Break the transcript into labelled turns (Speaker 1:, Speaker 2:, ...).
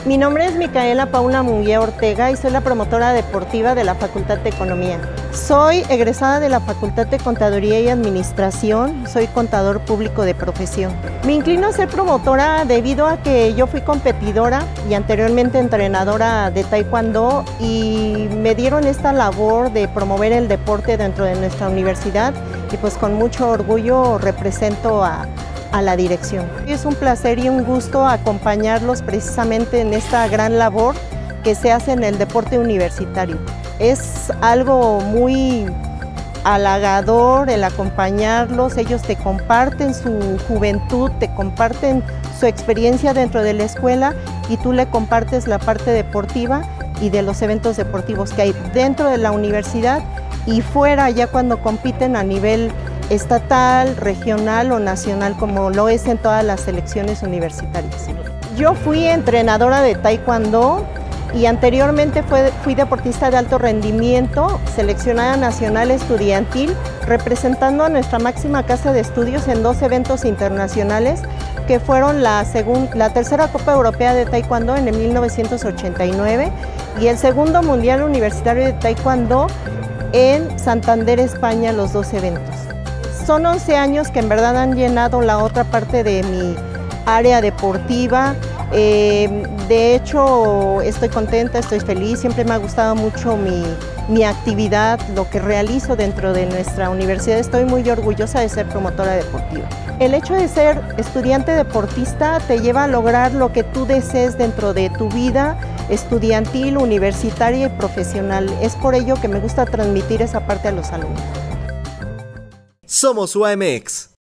Speaker 1: Mi nombre es Micaela Paula Munguía Ortega y soy la promotora deportiva de la Facultad de Economía. Soy egresada de la Facultad de Contaduría y Administración, soy contador público de profesión. Me inclino a ser promotora debido a que yo fui competidora y anteriormente entrenadora de Taekwondo y me dieron esta labor de promover el deporte dentro de nuestra universidad y pues con mucho orgullo represento a la dirección. Es un placer y un gusto acompañarlos precisamente en esta gran labor que se hace en el deporte universitario. Es algo muy halagador el acompañarlos, ellos te comparten su juventud, te comparten su experiencia dentro de la escuela y tú le compartes la parte deportiva y de los eventos deportivos que hay dentro de la universidad y fuera ya cuando compiten a nivel estatal, regional o nacional, como lo es en todas las selecciones universitarias. Yo fui entrenadora de Taekwondo y anteriormente fui deportista de alto rendimiento, seleccionada nacional estudiantil, representando a nuestra máxima casa de estudios en 2 eventos internacionales que fueron la tercera Copa Europea de Taekwondo en el 1989 y el segundo Mundial Universitario de Taekwondo en Santander, España, los 2 eventos. Son 11 años que en verdad han llenado la otra parte de mi área deportiva. De hecho, estoy contenta, estoy feliz, siempre me ha gustado mucho mi actividad, lo que realizo dentro de nuestra universidad. Estoy muy orgullosa de ser promotora deportiva. El hecho de ser estudiante deportista te lleva a lograr lo que tú desees dentro de tu vida estudiantil, universitaria y profesional. Es por ello que me gusta transmitir esa parte a los alumnos.
Speaker 2: Somos UAMX.